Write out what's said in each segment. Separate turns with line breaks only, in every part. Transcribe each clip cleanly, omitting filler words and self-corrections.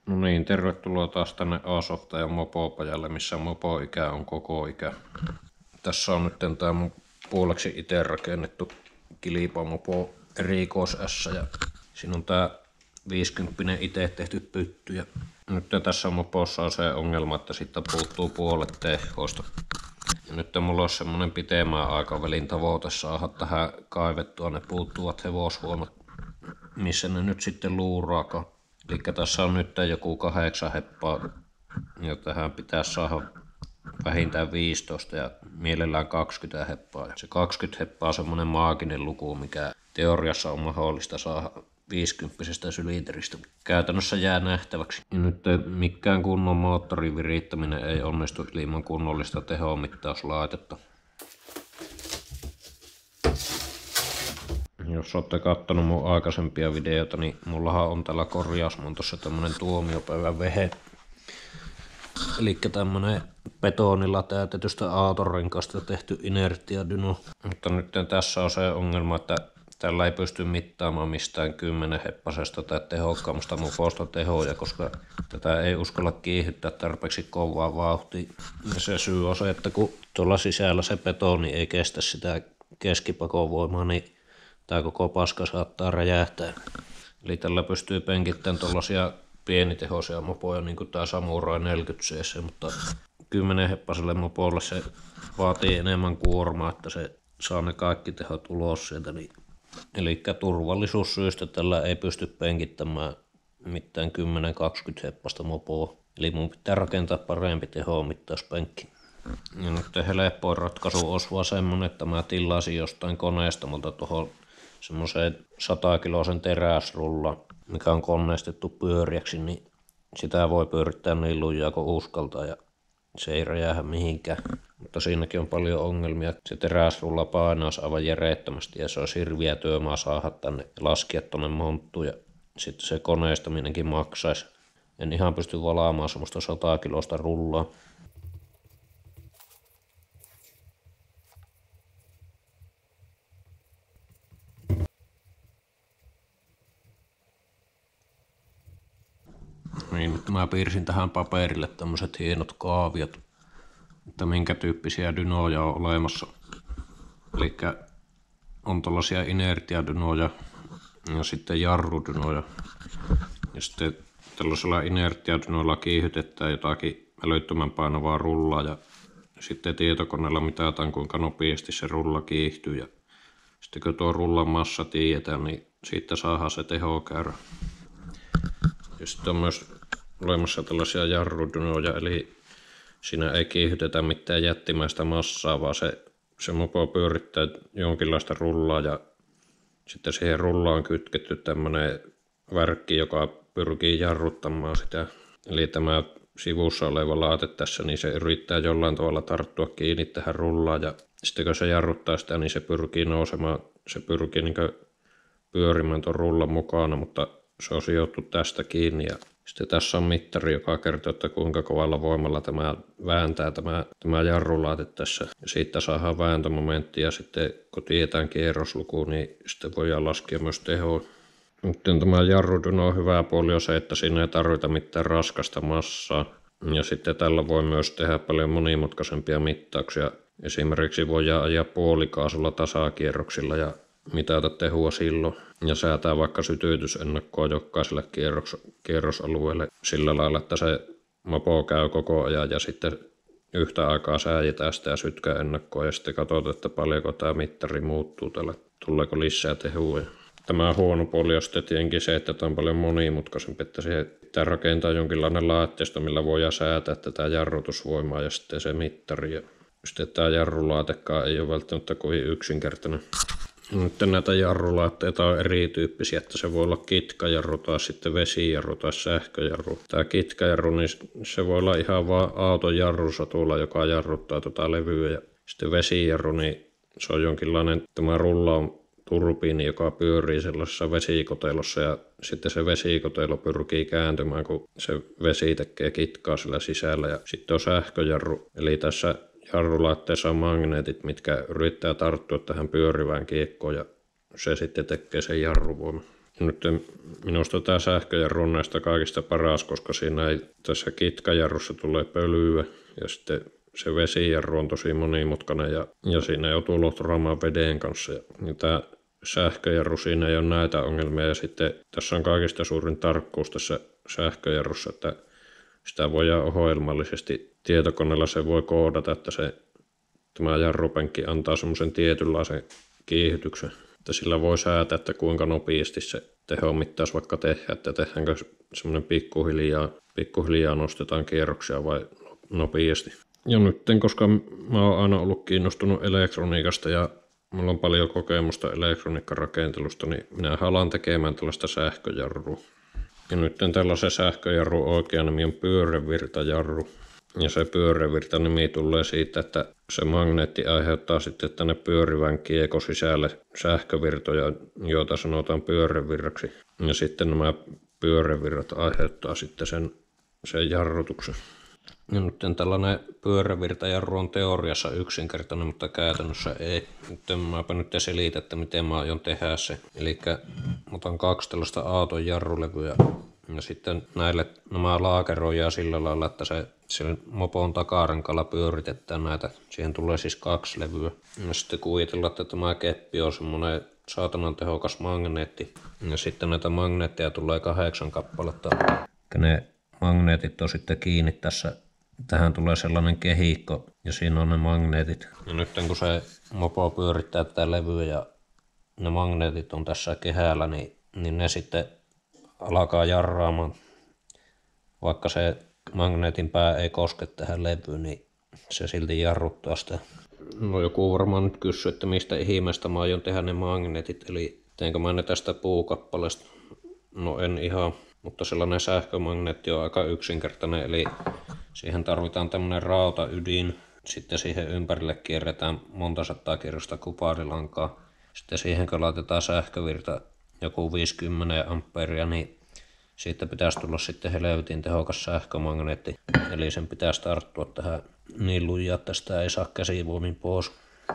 No niin, tervetuloa taas tänne Asofta ja Mopopajalle, missä mopoikä on koko ikä. Tässä on nyt tää mun puoleksi itse rakennettu kilpamopo Rikos S ja siinä on tää 50 itse tehty pytty. Ja nyt tässä mopossa on se ongelma, että siitä puuttuu puolet tehoista. Ja nyt mulla on semmonen pitemmän aikavälin tavoite saada tähän kaivettua ne puuttuvat hevoshuomat, missä ne nyt sitten luuraakaan. Eli tässä on nyt joku 8 heppaa ja tähän pitäisi saada vähintään 15 ja mielellään 20 heppaa. Ja se 20 heppaa on semmonen maaginen luku, mikä teoriassa on mahdollista saada 50 sylinteristä. Käytännössä jää nähtäväksi. Ja nyt mikään kunnon moottorin virittäminen ei onnistu ilman kunnollista tehomittauslaitetta. Jos olette kattonut mun aikaisempia videoita, niin mullahan on täällä korjausmontossa tämmönen tuomiopäivän vehe. Eli tämmönen betonilla täytetystä aatonrenkaasta tehty inertiadyno. Mutta nyt tässä on se ongelma, että tällä ei pysty mittaamaan mistään 10 heppasesta tai tehokkaammasta moposta tehoja, koska tätä ei uskalla kiihyttää tarpeeksi kovaa vauhtia. Ja se syy on se, että kun tuolla sisällä se betoni ei kestä sitä keskipakovoimaa, niin tää koko paska saattaa räjähtää. Eli tällä pystyy penkittämään tuollaisia pienitehoisia mopoja, niin kuin tää Samurai 40cc, mutta 10 heppaselle mopolle se vaatii enemmän kuormaa, että se saa ne kaikki tehot ulos sieltä. Eli turvallisuussyistä tällä ei pysty penkittämään mitään 10-20 heppasta mopoa. Eli mun pitää rakentaa parempi tehomittauspenkki. Ja nyt helppoin ratkaisu olisi vaan semmonen, että mä tilasin jostain koneistamolta tuohon semmoiseen 100-kilosen teräsrulla, mikä on koneistettu pyöriäksi, niin sitä voi pyörittää niin lujaa kuin uskaltaa ja se ei räjähä mihinkään. Mutta siinäkin on paljon ongelmia. Se teräsrulla painaisi aivan järjettömästi ja se olisi hirviä työmaa saada tänne ja laskea tonne monttuun ja sitten se koneistaminenkin maksaisi. En ihan pysty valaamaan semmoista 100-kilosta rullaa. Niin, nyt mä piirsin tähän paperille tämmöiset hienot kaaviot, että minkä tyyppisiä dynoja on olemassa. Eli on tällaisia inertiadynoja ja sitten jarrudynoja. Ja sitten tällaisella inertiadynoilla kiihytetään jotakin älyttömän painavaa rullaa ja sitten tietokoneella mitataan kuinka nopeasti se rulla kiihtyy. Ja sitten kun tuo rullan massa tiedetään, niin siitä saadaan se tehokäyrä. Ja sitten on myös olemassa tällaisia jarrudynoja, eli siinä ei kiihytetä mitään jättimäistä massaa, vaan se mopo pyörittää jonkinlaista rullaa ja sitten siihen rullaan on kytketty tämmöinen värkki, joka pyrkii jarruttamaan sitä. Eli tämä sivussa oleva laite tässä, niin se yrittää jollain tavalla tarttua kiinni tähän rullaan ja sitten kun se jarruttaa sitä, niin se pyrkii nousemaan, se pyrkii niin pyörimään tuon rullan mukana, mutta se on sidottu tästä kiinni ja sitten tässä on mittari, joka kertoo, että kuinka kovalla voimalla tämä vääntää tämä jarrulaite tässä. Ja siitä saadaan vääntömomentti ja sitten kun tiedetään kierrosluku, niin sitten voidaan laskea myös tehoa. Nyt tämä jarrudyno on hyvä puoli on se, että siinä ei tarvita mitään raskasta massaa. Ja sitten tällä voi myös tehdä paljon monimutkaisempia mittauksia. Esimerkiksi voidaan ajaa puolikaasulla tasakierroksilla ja mitata tehua silloin ja säätää vaikka sytytysennakkoa jokaiselle kierrosalueelle sillä lailla, että se mopo käy koko ajan ja sitten yhtä aikaa säädetään sitä sytkäennakkoa ja sitten katsotaan, että paljonko tämä mittari muuttuu tällä, tuleeko lisää tehua. Tämä huono puoli on sitten tietenkin se, että tämä on paljon monimutkaisempi, että siihen pitää rakentaa jonkinlainen laitteisto, millä voidaan säätää tätä jarrutusvoimaa ja sitten se mittari. Ja sitten tämä jarrulaatekaan ei ole välttämättä kovin yksinkertainen. Nyt näitä jarrulaitteita on erityyppisiä, että se voi olla kitkajarru tai sitten vesijarru tai sähköjarru. Tämä kitkajarru, niin se voi olla ihan vaan auton jarrusatulla, joka jarruttaa tuota levyä. Ja sitten vesijarru, niin se on jonkinlainen, tämä rulla on turbiini, joka pyörii sellaisessa vesikotelossa ja sitten se vesikotelo pyrkii kääntymään, kun se vesi tekee kitkaa sillä sisällä. Ja sitten on sähköjarru, eli tässä jarrulaitteessa on magneetit, mitkä yrittää tarttua tähän pyörivään kiekkoon ja se sitten tekee sen jarruvoiman. Nyt minusta tämä sähköjarru on näistä kaikista paras, koska siinä ei tässä kitkajarrussa tulee pölyä ja sitten se vesijarru on tosi monimutkainen ja siinä joutuu lohturaamaan veden kanssa. Ja tämä sähköjarru, siinä ei ole näitä ongelmia ja sitten tässä on kaikista suurin tarkkuus tässä sähköjarrussa, että sitä voidaan ohjelmallisesti tietokoneella se voi koodata, että tämä jarrupenkki antaa semmoisen tietynlaisen kiihdytyksen, että sillä voi säätää, että kuinka nopeasti se tehomittaus vaikka tehdään, että tehdäänkö semmoinen pikkuhiljaa nostetaan kierroksia vai nopeasti. Ja nyt, koska mä oon aina ollut kiinnostunut elektroniikasta ja mulla on paljon kokemusta elektroniikkarakentelusta, niin minä haluan tekemään tällaista sähköjarrua. Ja nyt tällaisen sähköjarru oikea nimi on pyörevirtajarru. Ja se pyörevirta-nimi tulee siitä, että se magneetti aiheuttaa sitten tänne pyörivän kiekon sisälle sähkövirtoja, joita sanotaan pyörevirraksi. Ja sitten nämä pyörevirrat aiheuttaa sitten sen jarrutuksen. Ja nyt tällainen pyörevirtajarru on teoriassa yksinkertainen, mutta käytännössä ei. Mäpä nyt selitän, että miten mä aion tehdä se. Eli otan 2 tällaista auton jarrulevyä ja sitten nämä laakeroidaan sillä lailla, että sen mopon takarankalla pyöritetään näitä. Siihen tulee siis 2 levyä. Ja sitten kuvitellaan, että tämä keppi on semmoinen saatanan tehokas magneetti. Ja sitten näitä magneetteja tulee 8 kappaletta. Ne magneetit on sitten kiinni tässä. Tähän tulee sellainen kehikko ja siinä on ne magneetit. Ja nyt kun se mopo pyörittää tätä levyä ja ne magneetit on tässä kehällä, niin ne sitten alkaa jarraamaan. Vaikka se magneetin pää ei koske tähän levyyn, niin se silti jarruttaa sitä. No joku varmaan nyt kysyy, että mistä ihmeestä mä aion tehdä ne magneetit, eli teenkö mä ne tästä puukappaleesta? No en ihan, mutta sellainen sähkömagneetti on aika yksinkertainen, eli siihen tarvitaan tämmöinen rautaydin, sitten siihen ympärille kierretään monta sataa kierrosta kuparilankaa. Sitten siihen kun laitetaan sähkövirta joku 50 ampeeria, niin siitä pitäisi tulla sitten helvetin tehokas sähkömagneetti. Eli sen pitäisi tarttua tähän niin lujaa, että sitä ei saa käsivoimin pois.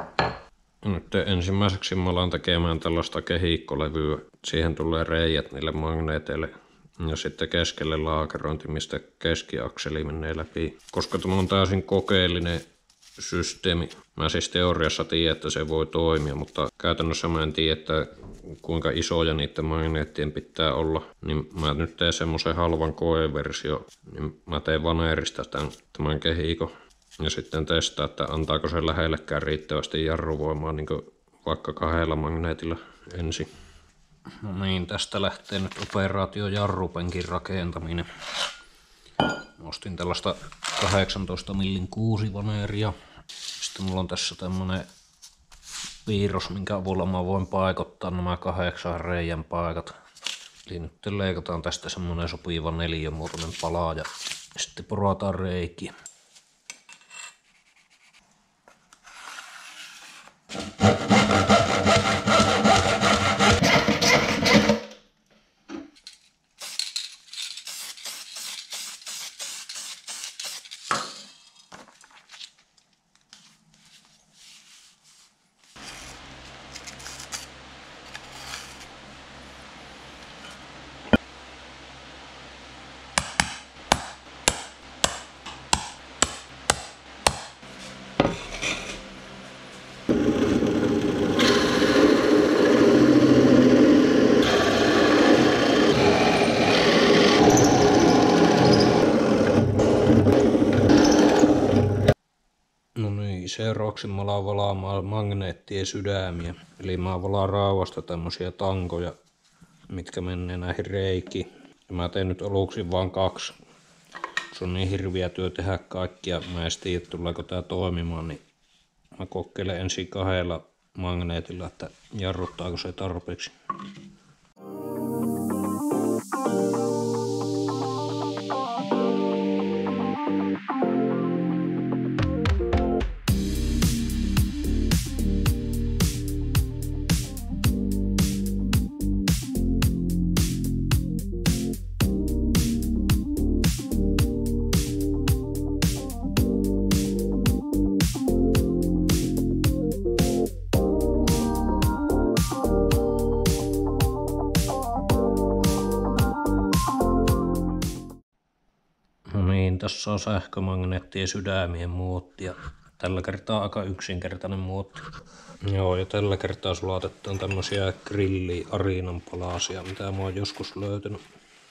Nyt ensimmäiseksi mä alan tekemään tällaista kehikkolevyä. Siihen tulee reijät niille magneeteille. Ja sitten keskelle laakerointi, mistä keskiakseli menee läpi. Koska tämä on täysin kokeellinen systeemi. Mä siis teoriassa tiedän, että se voi toimia, mutta käytännössä mä en tiedä, että kuinka isoja niiden magneettien pitää olla. Niin mä nyt teen semmoisen halvan koeversio. Niin mä teen vaneerista tämän kehikon. Ja sitten testaa, että antaako se lähellekään riittävästi jarruvoimaa niin vaikka 2 magneetilla ensin. No niin, tästä lähtee nyt operaatio jarrupenkin rakentaminen. Ostin tällaista 18 millin 6 vaneeria. Sitten mulla on tässä tämmönen piirros, minkä avulla mä voin paikottaa nämä 8 reijän paikat. Eli nyt leikataan tästä semmonen sopiva 4-muotoinen pala ja sitten porataan reikiä. Seuraavaksi mä alan valaamaan magneettien sydämiä. Eli mä valaan raudasta tämmösiä tankoja, mitkä menee näihin reikiin. Ja mä teen nyt aluksi vaan 2. Se on niin hirviä työ tehdä kaikkia. Mä en tiedä, tuleeko tää toimimaan, niin mä kokeilen ensin 2 magneetilla, että jarruttaako se tarpeeksi. niin, tässä on sähkömagneettien sydämien muotti ja tällä kertaa aika yksinkertainen muotti. Joo, ja tällä kertaa sulatetaan tämmösiä grilli arinan palasia, mitä mä oon joskus löytänyt.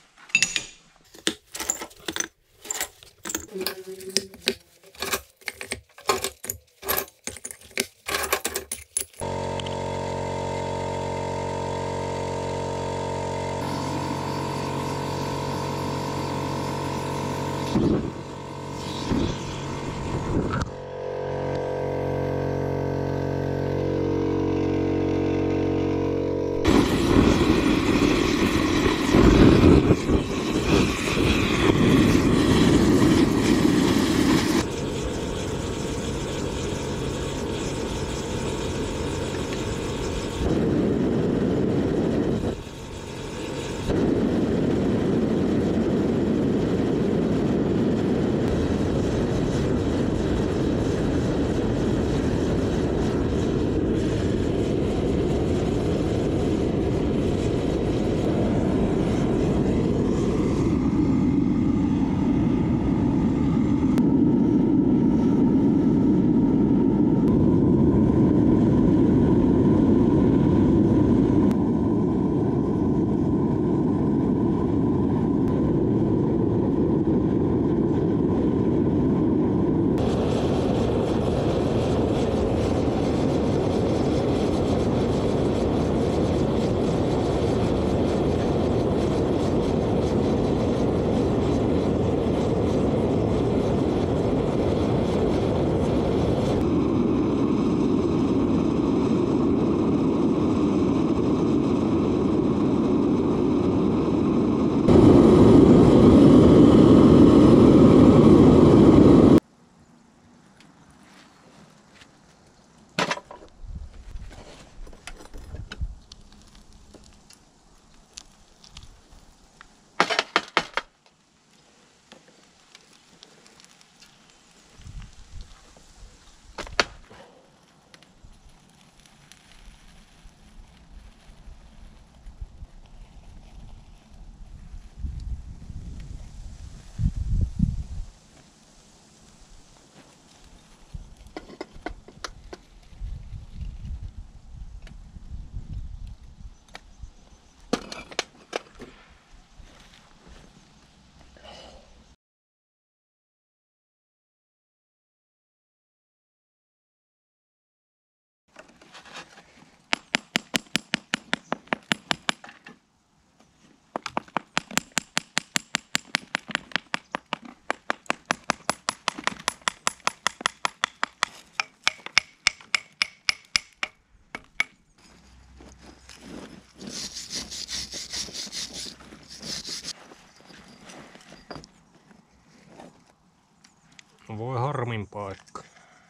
Voi harmin paikka.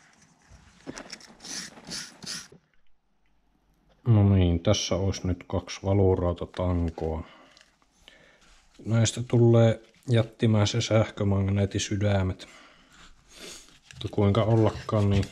No niin, tässä olisi nyt 2 valurautatankoa. Näistä tulee jättimäisen sähkömagneettisydämet. Mutta kuinka ollakaan, niin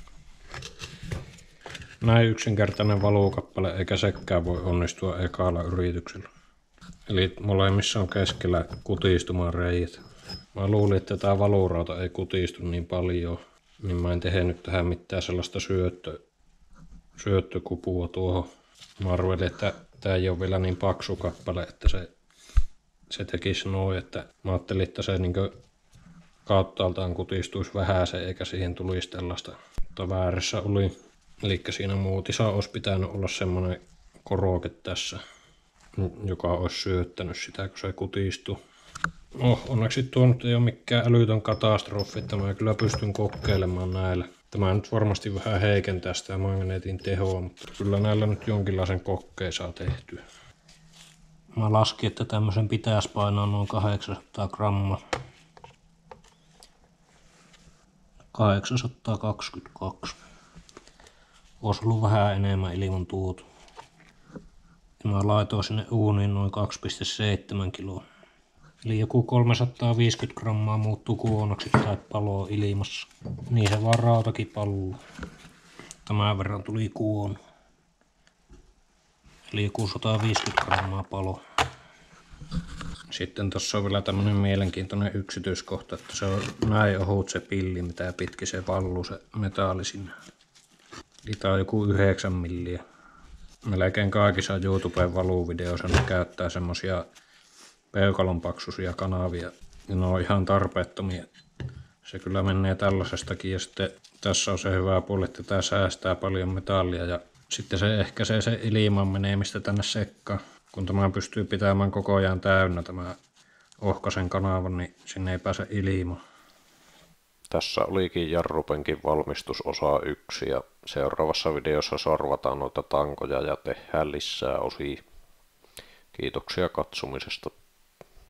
näin yksinkertainen valukappale, eikä sekään voi onnistua ekalla yrityksellä. Eli molemmissa on keskellä kutistumaan reiät. Mä luulin, että tää valurauta ei kutistu niin paljon, niin mä en tehnyt tähän mitään sellaista syöttökupua tuohon. Mä arvelin, että tää ei ole vielä niin paksu kappale, että se tekisi noin, että mä ajattelin, että se niinkö kauttaaltaan kutistuisi vähäsen eikä siihen tulisi tällaista. Mutta väärässä oli. Eli siinä muutissa olisi pitänyt olla semmonen koroke tässä, joka olisi syöttänyt sitä, kun se kutistuu. No, onneksi tuo nyt ei ole mikään älytön katastrofi, että mä kyllä pystyn kokeilemaan näillä. Tämä nyt varmasti vähän heikentää sitä magneetin tehoa, mutta kyllä näillä nyt jonkinlaisen kokkeen saa tehtyä. Mä laskin, että tämmöisen pitäisi painaa noin 800 grammaa. 822. Olisi ollut vähän enemmän ilman tuotu. Ja mä laitoin sinne uuniin noin 2,7 kiloa. Eli joku 350 grammaa muuttuu kuonoksi tai paloo ilmassa. Niin se vaan rautakin paluu. Tämän verran tuli kuono. Eli joku 150 grammaa palo. Sitten tuossa on vielä tämmönen mielenkiintoinen yksityiskohta, että se on näin ohut se pilli, mitä pitkin se valluu se metalli sinne. Eli tää on joku 9 milliä. Melkein kaikissa YouTuben valuvideoissa ne käyttää semmosia peukalonpaksuisia kanavia. Ja ne on ihan tarpeettomia. Se kyllä menee tällaisestakin ja sitten tässä on se hyvä puoli, että tää säästää paljon metallia ja sitten se ehkäisee se ilman menemistä tänne sekkaan. Kun tämä pystyy pitämään koko ajan täynnä tämä ohkaisen kanavan, niin sinne ei pääse ilmaa. Tässä olikin jarrupenkin valmistusosa 1 ja seuraavassa videossa sorvataan noita tankoja ja tehdään lisää osia. Kiitoksia katsomisesta.